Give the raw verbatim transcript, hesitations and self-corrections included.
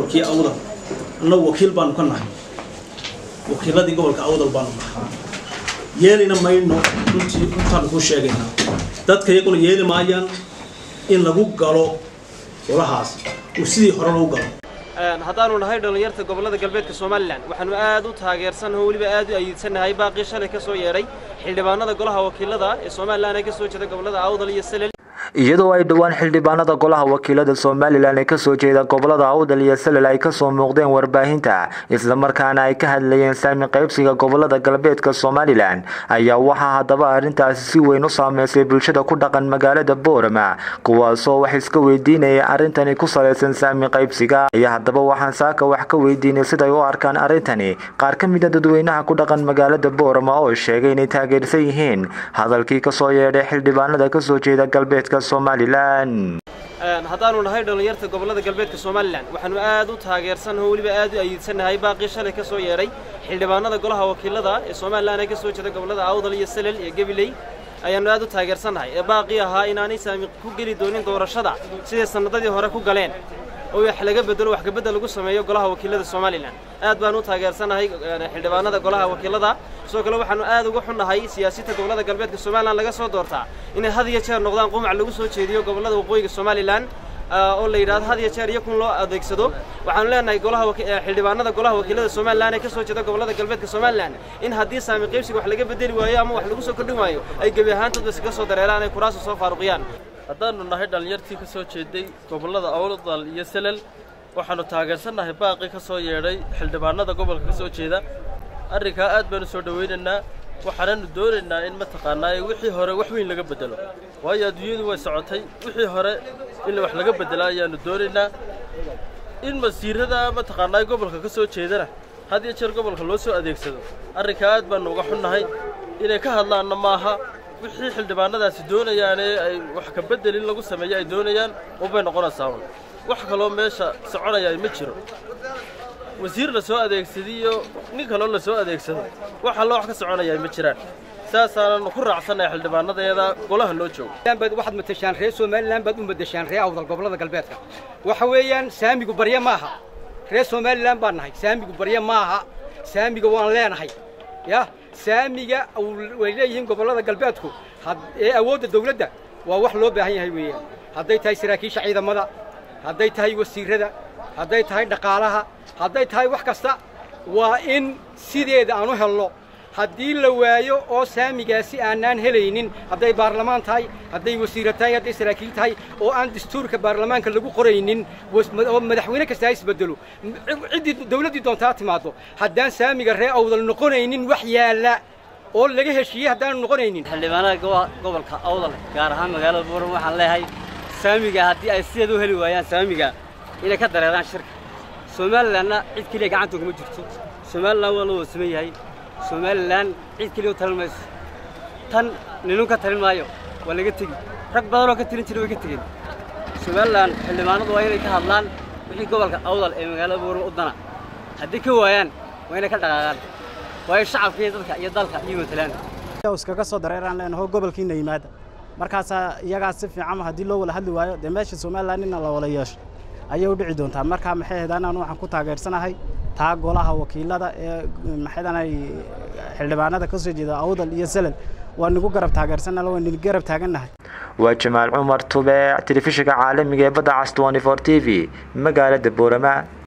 gobolkii awdal annagu wakiil baanu ka nahay wakiiladii gobolka awdal baanu nahay yeelina mayno runtii runtaan ku sheegaynaa dadka iyaguna yeeli maayaan in lagu galo golahaas oo sidii hore loo galo haddaanu nahay dhalinyarta gobolada galbeedka Soomaaliland waxaanu aad u taageersanahay waliba aad u ayidsanahay baaqi shalay ka soo yeeray xildhibaanada golaha wakiilada ee Soomaaliland ee ka soo jeeda gobolada Awdal iyo Salel iyadoo ay dhawaan xildhibaanada golaha wakiilada Soomaaliland ee ka soo jeeda gobolada Awdal iyo Salel ay ka soo muuqdeen warbaahinta isla markaana ay ka hadlayeen saami qaybsiga gobolada galbeedka Soomaaliland ayaa waxa hadaba arintaasi si weyn u saameysay bulshada ku dhaqan magaalada Boorama kuwaas oo wax iska weydiinaya arintani ku saleysan saami qaybsiga ayaa hadaba waxaan saaka wax ka weydiinay sida ay u arkaan arintani qaar ka mid ah dadweynaha ku dhaqan magaalada Boorama oo sheegay inay taageersan yihiin hadalkii ka soo yeedhay xildhibaanada ka soo jeeda galbeedka Soomaaliland haddaanu nahay dhalinyarta gobolada galbeedka Soomaaliland waxaanu aad u taageersanahay waliba aad u ayidsanahay baaqi shalay ka soo yeeray xildhibaanada golaha wakiilada ee Soomaaliland ee ka soo jeeda gobolada Awdal iyo Salel iyo Gabiley ayaanu aad u taageersanahay ee baaqi ahaa inaanay saami ku gali doonin doorashada sida sanadadii hore ku galeen oo wax laga bedelo wax ka bedel lagu sameeyo golaha wakiilada Soomaaliland aad baan u taageersanahay xildhibaanada golaha wakiilada soo kale waxaanu aad uga xunnahay siyaasada gobolada galbeedka Soomaaliland laga soo doortaa inay had iyo jeer noqdaan qumac lagu soo jeediyo gobolada waqooyiga Soomaaliland oo la yiraahdo had iyo jeer iyakun loo adeegsado waxaan leenahay golaha xildhibaanada golaha wakiilada Soomaaliland ee ka soo jeeda gobolada galbeedka Soomaaliland in haddii saami qaybsiga wax laga bedeli waayo ama wax lagu soo kordhin waayo ay gabi ahaantood iska soo dareeraan ay kuraas soo faaruqiyaan haddaanu nahay dhalinyartii ka soo jeeday gobolada Awdal iyo Salel waxaanu taageersanahay baaqi ka soo yeedhay xildhibaanada gobolka ka soo jeeda arrinka aad baan u soo dhaweynaynaa waxaanu doonaynaa in mataqaanaa wixii hore wax weyn laga bedelo waayo adduunyadu way socotay wixii hore in wax laga bedelo ayaanu doonaynaa in masiirada mataqaanaa gobolka ka soo jeedana had iyo jeer gobolka loo soo adeegsado arrinka aad baan uga xunnahay inay ka hadlaanna maaha wixii xildhibaanadaasi doonayaan ee ay wax ka bedelin lagu sameeyo ay doonayaan oo bay noqonaysaa wax kale oo meesha soconaya ma jiro wasiir la soo adeegsadiyo nin kale oo la soo adeegsado waxa loo wax ka soconaya ma jiraan saasaan ku raacsanahay xildhibaanadeeda golaha loo joogo bad waxad matashaan reer Soomaaliland bad u madashaan reer Awdal gobolada galbeedka waxa weeyaan saamigu barya maaha reer Soomaaliland baan nahay saamigu barya maaha saamiga waan leenahay ya saamiga way leeyihiin gobolada galbeedku ee awoodda dawladda waa wax loo baahan yahay weeyaan hadday tahay saraakiisha ciidamada hadday tahay wasiirada hadday tahay dhaqaalaha hadday tahay wax kasta waa in sideeda aanu helno haddii la waayo oo saamigaasi aanaan helaynin hadday baarlamaan tahay hadday wasiir tahay hadday saraakiil tahay oo aan dastuurka baarlamaanka lagu qoraynin oo madaxweyne kasta isbedelo cidii dawladii doontaa timaado haddaan saamiga reer Awdal noqonaynin wax yaala oo laga heshiiyay haddaan noqonaynin xildhibaanada gobolka Awdal gaar ahaan magaalada Boorama waxaan leeyahay saamiga haddii ay sideed u heli waayaan saamiga inay ka dareeraan shirka Soomaaliland cid kaliya gacanta kuma jirto Soomaaliland waa loo sameeyay Soomaaliland cid kaliya u talmayso tan ninka talmaayo waa laga tagi rag badan oo ka tirin jiray way ka tageen Soomaaliland xildhibaanadu waa inay ka hadlaan wixii gobolka Awdal ee magaalada Boorama u dana haddii ka waayaan waa inay ka dhaqaaqaan way shacabka dadka iyo dalka iyo matalaan iskaga soo dareeraan leenahay gobolkiina yimaada markaas iyaga si fiican hadii loo wada hadli waayo de meesha Soomaaliland in la wala yeesho ayay u dhici doontaa marka maxay heedaan aan waxaan ku taageersanahay taa golaha wakiilada ee maxaydanay xildhibaanada ka soo jeeda Awdal iyo Salel waa nagu garab taageersanahay waa nagu garab taaganahay waa Jamaal Umar Tube telefishinka caalamiga ee Badda Cas twenty-four T V magaalada Boorama.